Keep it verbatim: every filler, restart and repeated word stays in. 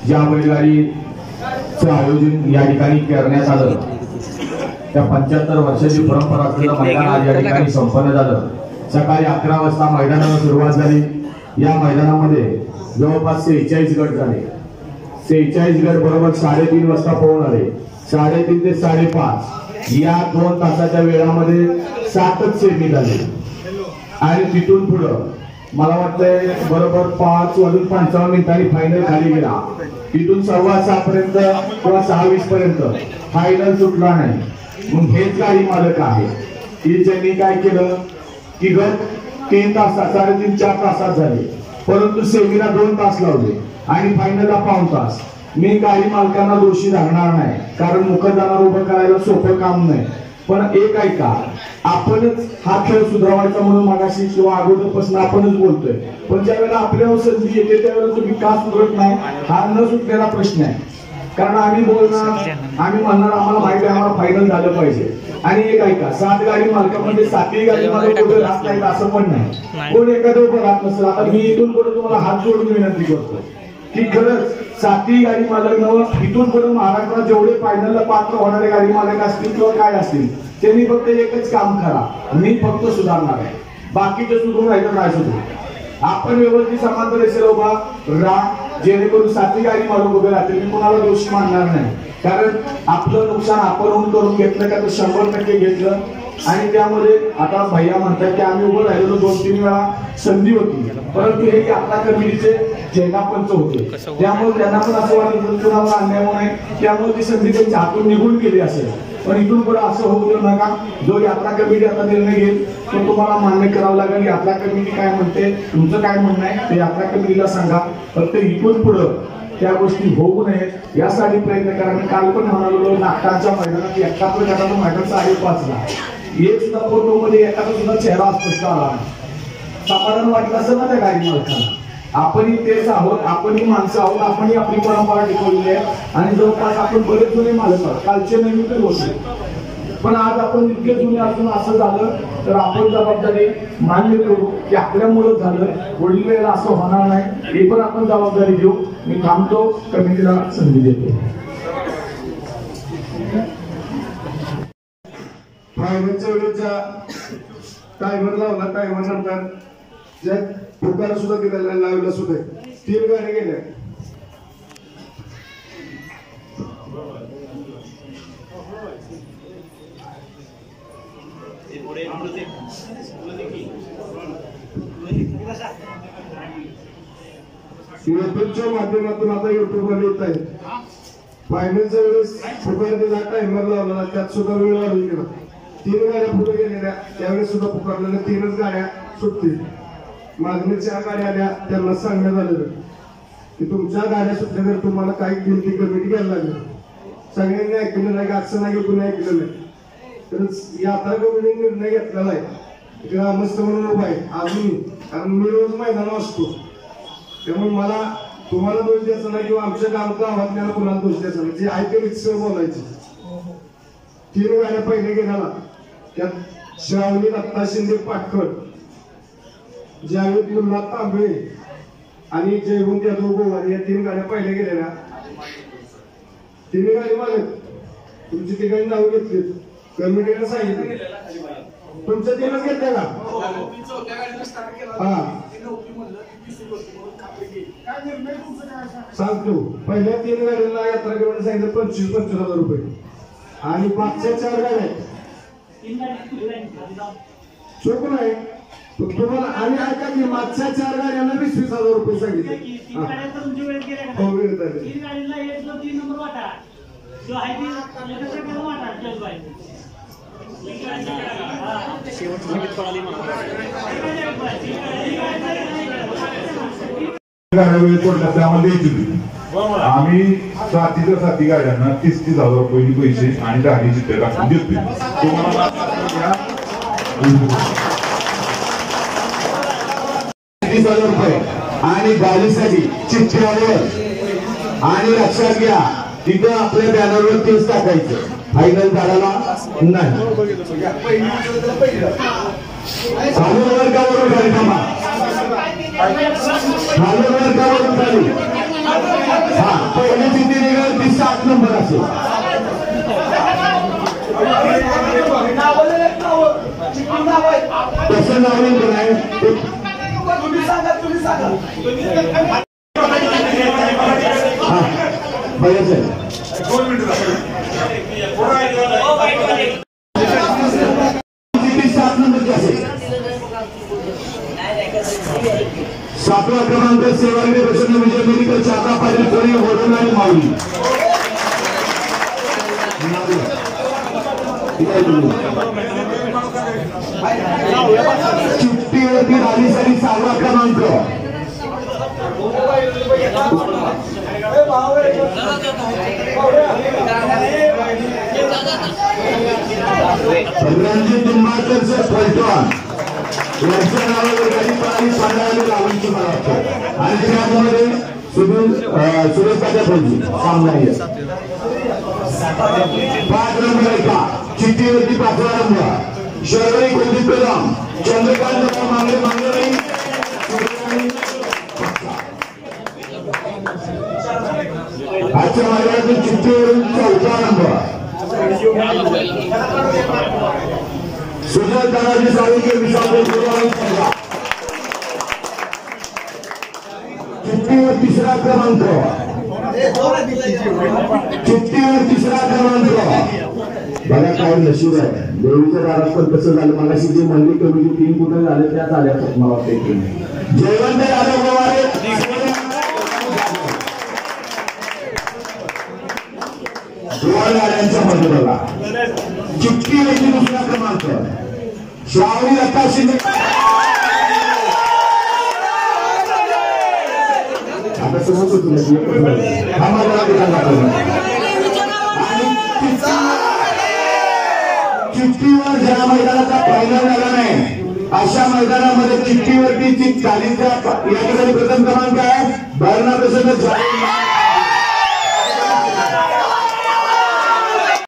ज्या बैलगाडीचं आयोजन या ठिकाणी करण्यात आलं त्या पंच्याहत्तर वर्षाची परंपरा असलेलं मैदान आज या ठिकाणी संपन्न झालं। सकाळी अकरा वाजता मैदानाला सुरुवात झाली। या मैदानामध्ये जवळपास सेहेचाळीस गट झाले। सेहेचाळीस गट बरोबर साडेतीन वाजता पोहोच आले। साडेतीन ते साडेपाच या दोन तासाच्या वेळामध्ये सातच सेमी झाले आणि तिथून पुढं मला वाटतंय बरोबर पाच वाजून पंचावन्न मिनिटांनी फायनल खाली गेला। तिथून सव्वा सहा पर्यंत किंवा सहा वीस पर्यंत फायनल सुटला नाही। मग हेच गाडी मालक आहे की ज्यांनी काय केलं की गट तीन तासात साडेतीन चार तासात झाले, परंतु सेमीला दोन तास लावले आणि फायनलला पाऊण तास। मी गाडी मालकांना दोषी धरणार नाही, कारण मुकदमाला उभं करायला सोपं काम नाही। पण एक ऐका, आपणच हा खेळ सुधारायचा म्हणून मागाशी किंवा अगोदरपासून आपणच बोलतोय, पण ज्यावेळेला आपल्यावर संधी येते त्यावेळेला तुम्ही का सुधारत नाही हा न सुटलेला प्रश्न आहे। कारण आम्ही बोलणार, आम्ही म्हणणार आम्हाला माहिती आहे आम्हाला फायनल झालं पाहिजे। आणि एक ऐका, सात गाडी मालकामध्ये सातही गाडी मालक उभे राहत नाहीत असं पण नाही, कोण एखादं उभं राहत नसेल। आता मी इथून पुढे तुम्हाला हात जोडून विनंती करतो की खरंच सातही गाडी मालक नव इथून पुढे महाराष्ट्रात जेवढे फायनलला पात्र होणारे गाडी मालक असतील किंवा काय असतील त्यांनी फक्त एकच काम करा, मी फक्त सुधारणार आहे, बाकीचे सुधरून राहिलं नाही सुधरू। आपण व्यवस्थित समांतर रेषेला उभा राहा जेणेकरून सातही गाडी मालक उभे राहतील। मी कोणाला दोषी मानणार नाही, कारण आपलं नुकसान आपण करून घेतलं का तर शंभर टक्के घेतलं। आणि त्यामध्ये आता भैया म्हणतात की आम्ही उभं राहिलो दोन तीन वेळा संधी होती, परंतु हे यात्रा कमिटीचे जेनापंच होते, त्यामुळे त्यांना पण असं वाटत कुणाला अन्याय होऊ नये, त्यामुळे ती संधी त्यांच्या हातून निघून गेली असेल। पण इथून पुढे असं होऊ देऊ नका। जो यात्रा कमिटी आता निर्णय घेईल तो तुम्हाला मान्य करावा लागेल। यात्रा कमिटी काय म्हणते, तुमचं काय म्हणणं आहे ते यात्रा कमिटीला सांगा, फक्त इथून पुढे त्या गोष्टी होऊ नयेत यासाठी प्रयत्न करा। मी काल पण म्हणालो नागटाच्या मैदानात एकाहत्तर गटाचं मैदान साडेपाचला एक सुद्धा फोटो मध्ये एखादा सुद्धा चेहरा स्पष्ट आला नाही, समाधान वाटलं असेल ना त्या गाडी मालकांना। आपणही तेच आहोत, आपणही माणसं आहोत, आपणही आपली परंपरा टिकवली आहे आणि जवळपास आपण बरेच जुने मालक आहोत, कालचे नवीन तर होते, पण आज आपण इतके जुने असून असं झालं तर आपण जबाबदारी मान्य करू की आपल्यामुळे झालं, पुढील वेळेला असं होणार नाही, हे पण आपण जबाबदारी घेऊ। मी थांबतो, कमिटीला संधी देतो। फायनलच्या वेळेचा टायमर लावला, टायमर नंतर ज्या पुकारा सुद्धा दिलेला लावला सुद्धा तीन गाड्या गेल्या। युट्यूबच्या माध्यमातून आता युट्यूबवर येत आहे। फायनलच्या वेळेस पुकार दिला, टायमर लावला, त्यात सुद्धा वेळ वाढून गेला, तीन गाड्या पुढे गेलेल्या, त्यावेळेस सुद्धा पुकारलेल्या तीनच गाड्या सुटतील। मागणी चार गाड्या आल्या, त्यांना सांगण्यात आलेलं की तुमच्या गाड्या सुटल्या तर तुम्हाला काही गिनती कमिटी घ्यायला लागेल। सगळ्यांनी ऐकलं नाही, असं नाही कोणी ऐकलं नाही, तर यात्रा कमिटीने निर्णय घेतलेला आहे। ग्रामस्थ म्हणून उभा आहे अजून, कारण मी रोज मैदानावर असतो, त्यामुळे मला तुम्हाला दोष द्यायचा नाही किंवा आमच्या गावचा आवाज कुणाला दोष द्यायचा नाही, जे ऐकलं इतकं बोलायचं। तीन गाड्या पहिले गेल्याला त्यात श्रावणी दत्ता शिंदे पाटकर, जावेद मुल्ला तांबे आणि जयवंत यादव गोवार या तीन गाड्या पहिल्या गेलेल्या। तिन्ही गाडी मालक तुमची ठिकाणी नाव घेतली, कमिटीला सांगितले तुमच्या तीनच घेतल्या का? हा सांगतो, पहिल्या तीन गाड्यांना यात्रा कमिटीने सांगितलं पंचवीस पंचवीस हजार रुपये आणि पाचशे चार गाड्या चूक नाही तुम्हाला। आणि ऐका की मागच्या चार गाड्यांना वीस वीस हजार रुपये सांगितले। हो वेळ झाली, आम्ही साथीच्या साथी गाड्यांना तीस तीस हजार रुपये पैसे आणि गाडी चित्र टाकून देतो तुम्हाला। तीस हजार रुपये आणि गाडीसाठी चिठ्ठ्यावर आणि लक्षात घ्या तिथं आपल्या बॅनरवर तेच टाकायचं, फायनल झाला नाही। चालू वर्गावरून खाली थांबा, चालू वर्गावरून खाली, हा सात नंबर असेल. कसं नाव नेमकं नाही हा बघायचं सात नंबरची असेल. सातवा क्रमांक सेवागिरी प्रसन्न विजय मेडिकल चाका पाटील कोणी वडून आणि माऊली. चिठ्ठीवरती राणीसाठी सहावा क्रमांक. रणजित निंबाळकरचं फलटण यांच्या नावावर गाडी पळाली पंधरावी लावूनची मला वाटतं. आणि त्यामध्ये सुनील सुरेश पाटील फौजी सामना पाच नंबर एका चिठ्ठीवरती पाचवा नंबर शर्वरी कुलदीप कदम चंद्रकांत मांगले मांगले आजच्या मैदानातील चिठ्ठीवरून चौथा नंबर सुजय दादाजी साळुंके विशाल चिठ्ठीवर तिसरा क्रमांक. चिठ्ठीवर तिसरा क्रमांक. बघा काय नशीब आहे देवीच्या दारात पण कसं झालं. मला जी मंदिर कमिटी तीन कुठे झाले त्या झाल्या मला वाटतं. जयवंत यादव गवारे गाड्यांच्या मध्ये बघा चिठ्ठीवरती दुसरा क्रमांक. श्रावणी लता शिंदे आता समज होतो चिठ्ठीवर ज्या मैदानाचा फायनल झाला नाही अशा मैदानामध्ये चिठ्ठीवरती चालीचा या ठिकाणी प्रथम क्रमांक आहे. भरणा प्रसन्न